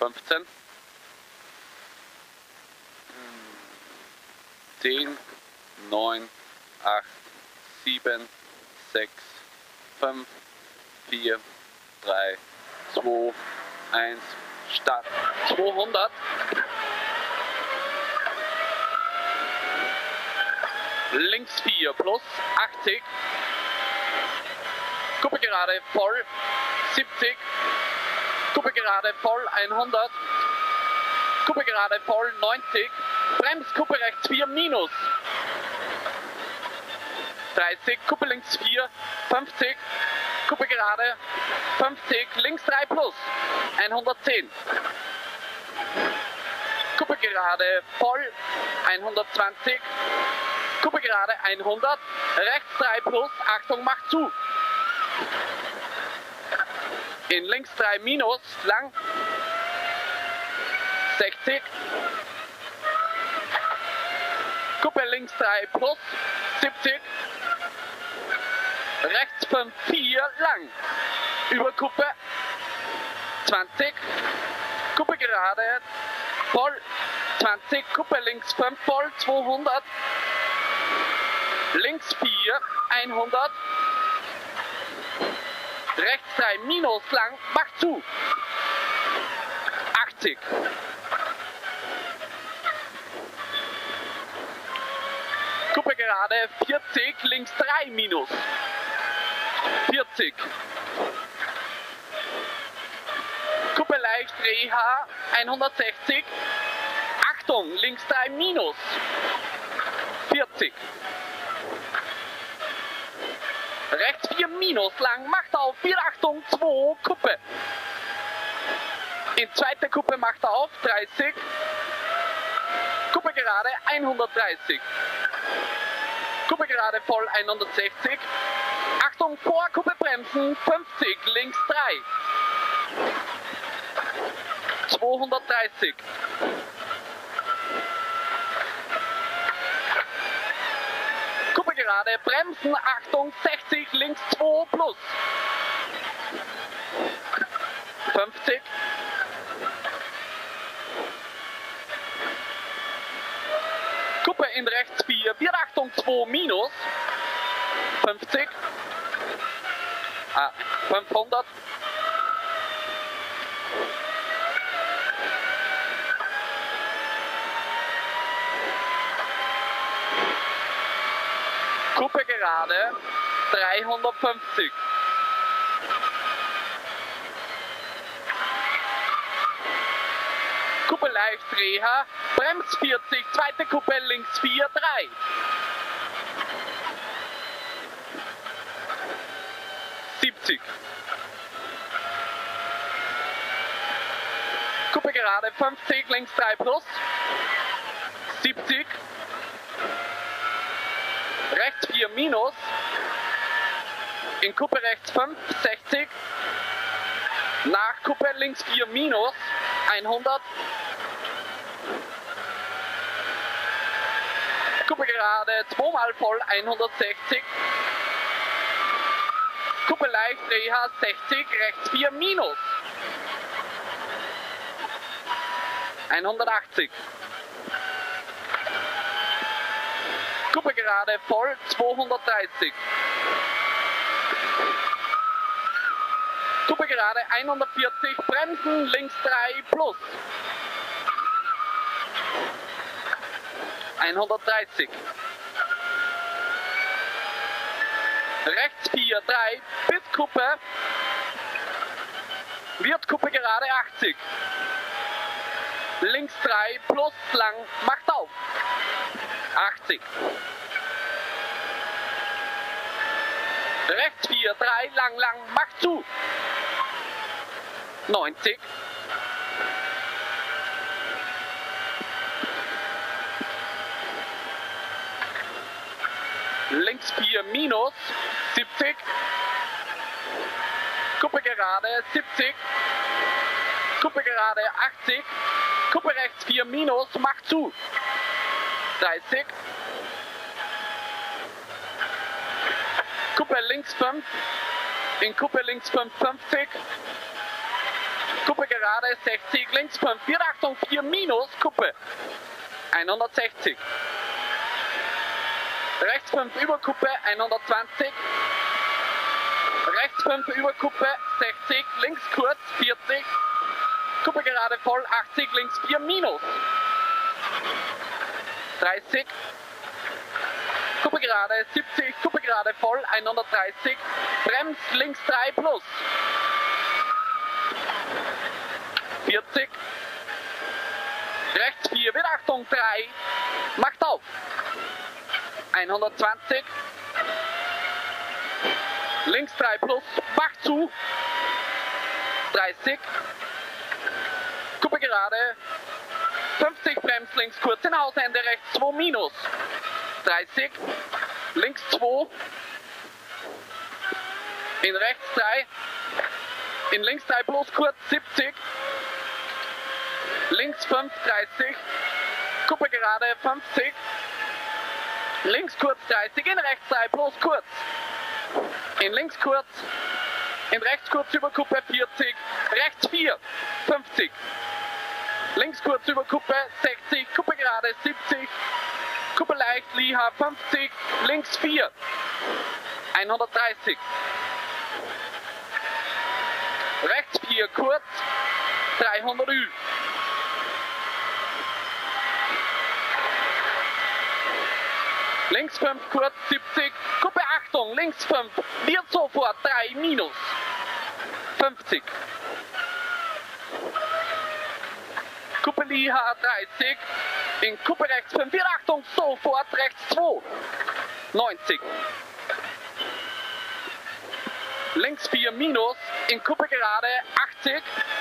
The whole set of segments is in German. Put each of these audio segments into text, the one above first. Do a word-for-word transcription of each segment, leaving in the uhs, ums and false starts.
fünfzehn, zehn, neun, acht, sieben, sechs, fünf, vier, drei, zwei, eins, Start. zweihundert. Links vier plus achtzig. Kuppe gerade voll siebzig. Kuppe gerade voll hundert. Kuppe gerade voll neunzig. Bremskuppe rechts vier minus. dreißig. Kuppe links vier fünfzig. Kuppe gerade fünfzig. Links drei plus hundertzehn. Kuppe gerade voll hundertzwanzig. Kuppe gerade hundert. Rechts drei plus. Achtung, macht zu. In links drei minus, lang, sechzig. Kuppe links drei plus, siebzig. Rechts fünf, vier, lang. Über Kuppe, zwanzig. Kuppe gerade, voll, zwanzig. Kuppe links fünf, voll, zweihundert. Links vier, hundert. Rechts drei minus lang, macht zu. achtzig. Kuppe gerade vierzig, links drei minus. vierzig. Kuppe leicht Reha hundertsechzig. Achtung, links drei minus. vierzig. Rechts vier minus lang, macht auf, vier, Achtung, zwei, Kuppe. In zweite Kuppe macht er auf, dreißig. Kuppe gerade hundertdreißig. Kuppe gerade voll hundertsechzig. Achtung, vor, Kuppe bremsen, fünfzig, links drei. zweihundertdreißig. Kuppe gerade, bremsen, Achtung, sechzig, links zwei plus. fünfzig. Kuppe in rechts vier, vier, Achtung, zwei minus. fünfzig. Ah, fünfhundert. Kuppe gerade, dreihundertfünfzig. Kuppe leicht Reha, Brems vierzig, zweite Kuppe links vier, drei. siebzig. Kuppe gerade fünfzig, links drei plus. siebzig. Rechts vier minus. In Kuppe rechts fünf, sechzig. Nach Kuppe links vier minus, hundert. Kuppe gerade zweimal voll, hundertsechzig. Kuppe leicht Reha sechzig, rechts vier minus. hundertachtzig. Kuppe gerade voll, zweihundertdreißig. Kuppe gerade hundertvierzig, bremsen, links drei plus. hundertdreißig. Rechts vier, drei, bis Kuppe. Wird Kuppe gerade achtzig. Links drei plus lang, macht auf. achtzig. Rechts vier, drei, lang, lang, macht zu. neunzig. Links vier minus, siebzig. Kuppe gerade, siebzig. Kuppe gerade, achtzig. Kuppe rechts vier minus, macht zu. dreißig. Kuppe links fünf. In Kuppe links fünf, fünfzig. Kuppe gerade gerade sechzig, links fünf, wird Achtung vier minus, Kuppe hundertsechzig. Rechts fünf über Kuppe hundertzwanzig. Rechts fünf über Kuppe sechzig, links kurz vierzig. Kuppe gerade voll achtzig, links vier minus. dreißig. Kuppe gerade siebzig, Kuppe gerade voll hundertdreißig. Brems links drei plus. vierzig. Rechts vier, wird Achtung drei. Macht auf. hundertzwanzig. Links drei plus, macht zu. dreißig. Kuppe gerade. fünfzig, Brems links kurz in Hausende, rechts zwei minus. dreißig. Links zwei. In rechts drei. In links drei plus kurz siebzig. Links fünf, dreißig. Kuppe gerade fünfzig. Links kurz dreißig, in rechts drei plus kurz. In links kurz, in rechts kurz über Kuppe vierzig, rechts vier, fünfzig. Links kurz über Kuppe sechzig, Kuppe gerade siebzig. Kuppe leicht, Liha fünfzig, links vier, hundertdreißig. Rechts vier kurz, dreihundert Ü. Links fünf kurz siebzig, Kuppe Achtung, links fünf, wird sofort drei minus, fünfzig. Kuppe Liha dreißig, in Kuppe rechts fünf, wird Achtung, sofort rechts zwei, neunzig. Links vier minus, in Kuppe gerade achtzig.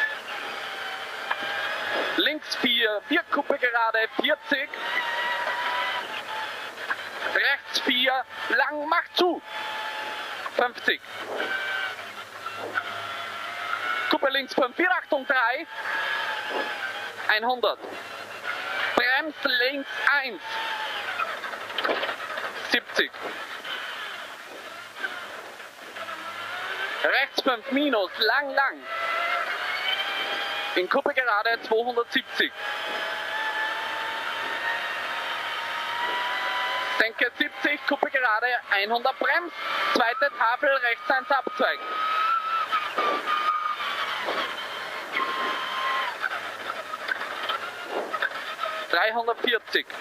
Links vier, wird Kuppe gerade vierzig. Rechts vier, lang, macht zu, fünfzig. Kuppe links fünf, wird Achtung drei, hundert. Brems links eins, siebzig. Rechts fünf minus, lang, lang. In Kuppe gerade zweihundertsiebzig. Senke siebzig, Kuppe gerade hundert, Brems, zweite Tafel, rechts eins Abzweig. dreihundertvierzig.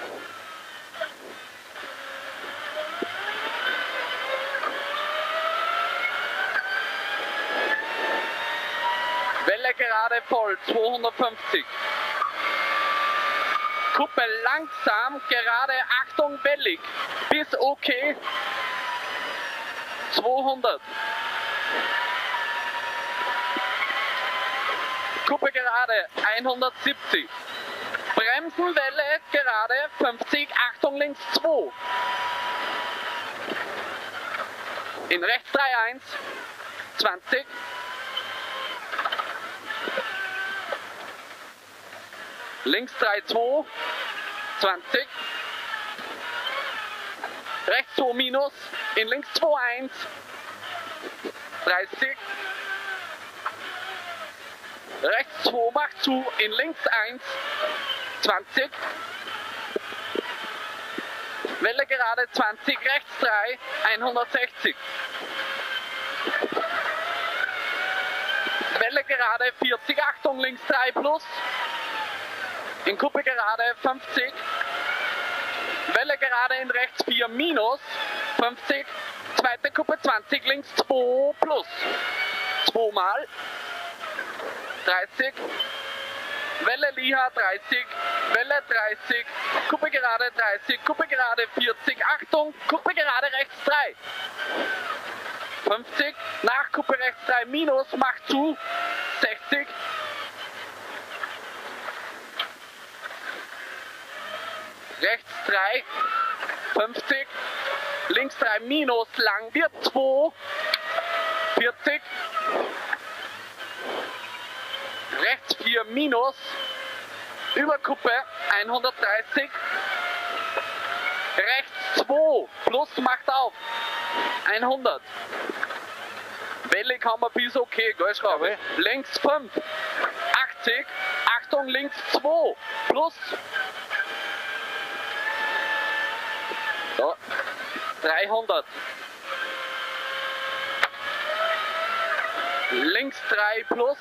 Welle gerade voll, zweihundertfünfzig. Kuppe langsam, gerade, Achtung, wellig, bis okay, zweihundert. Kuppe gerade, hundertsiebzig. Bremsenwelle, gerade, fünfzig, Achtung, links zwei. In rechts drei eins, zwanzig. Links drei zwei, zwanzig. Rechts zwei minus, in links zwei eins, dreißig. Rechts zwei macht zu, in links eins, zwanzig. Welle gerade zwanzig, rechts drei, hundertsechzig. Welle gerade vierzig, Achtung, links drei plus. In Kuppe gerade fünfzig. Welle gerade in rechts vier minus, fünfzig. Zweite Kuppe zwanzig, links zwei plus. Zweimal. dreißig. Welle Liha dreißig. Welle dreißig. Kuppe gerade dreißig. Kuppe gerade vierzig. Achtung, Kuppe gerade rechts drei. fünfzig. Nach Kuppe rechts drei minus, macht zu. sechzig. Rechts drei, fünfzig, links drei minus, lang wird zwei, vierzig, rechts vier minus, über Kuppe hundertdreißig, rechts zwei, plus macht auf, hundert. Welle kann man bis okay, gell, Schraube? Links fünf, hundertachtzig. Achtung, links zwei plus. So, dreihundert. Links drei plus.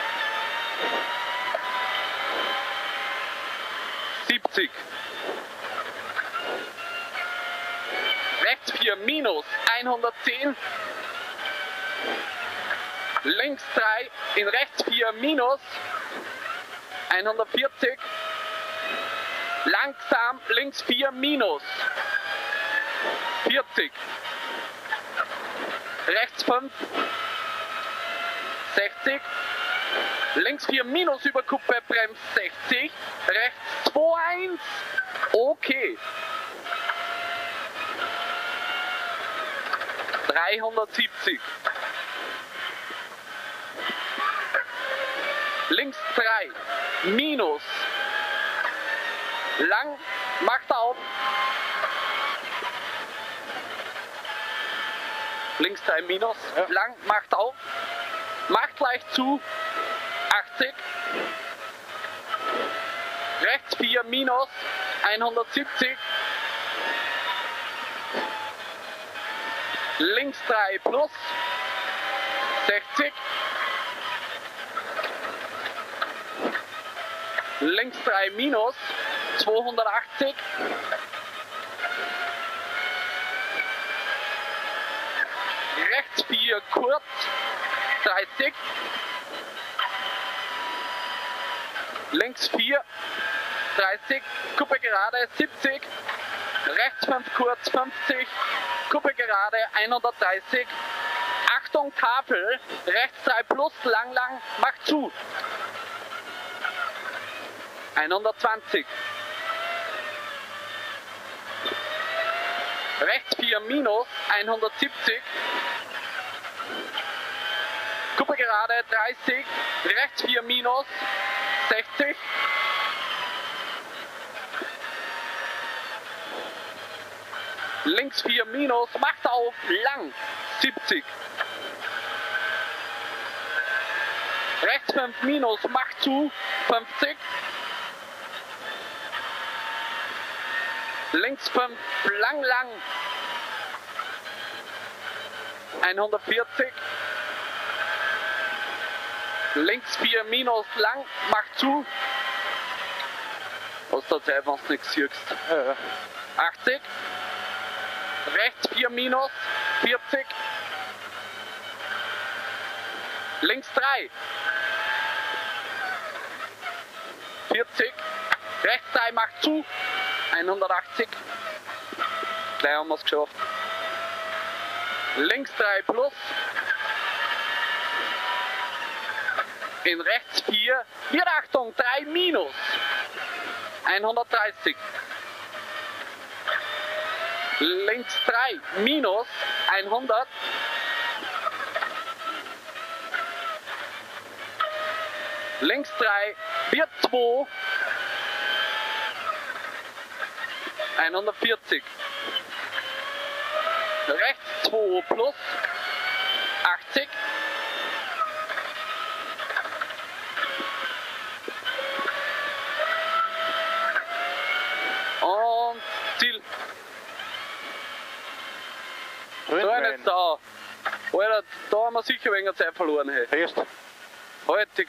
siebzig. Rechts vier minus hundertzehn. Links drei in rechts vier minus hundertvierzig. Langsam links vier minus vierzig. Rechts fünf sechzig. Links vier minus über Kuppe, bremst sechzig. Rechts zwei eins. Okay. dreihundertsiebzig. Links drei minus. Lang, macht auf. Links drei minus. Ja. Lang, macht auf. Macht gleich zu. achtzig. Rechts vier minus. hundertsiebzig. Links drei plus. sechzig. Links drei minus. zweihundertachtzig. Rechts vier kurz. dreißig. Links vier. dreißig. Kuppe gerade. siebzig. Rechts fünf kurz. fünfzig. Kuppe gerade. hundertdreißig. Achtung, Tafel. Rechts drei plus. Lang, lang. Macht zu. hundertzwanzig. Rechts vier minus. hundertsiebzig. Kuppe gerade. dreißig. Rechts vier minus. sechzig. Links vier minus. Macht auf. Lang. siebzig. Rechts fünf minus. Macht zu. fünfzig. Links fünf, lang, lang, hundertvierzig. Links vier minus, lang, macht zu. Aus der Zeit, wenn du nichts siehst. Ja. achtzig. Rechts vier minus, vierzig. Links drei. vierzig. Rechts drei macht zu. hundertachtzig. Gleich haben wir es geschafft. Links drei plus. In rechts vier. Wieder Achtung, drei minus. hundertdreißig. Links drei minus. hundert. Links drei wird zwei. hundertvierzig. Rechts zwei plus. achtzig. Und Ziel. So eine da. Alter, da haben wir sicher weniger Zeit verloren. Hey. Erst. Halt die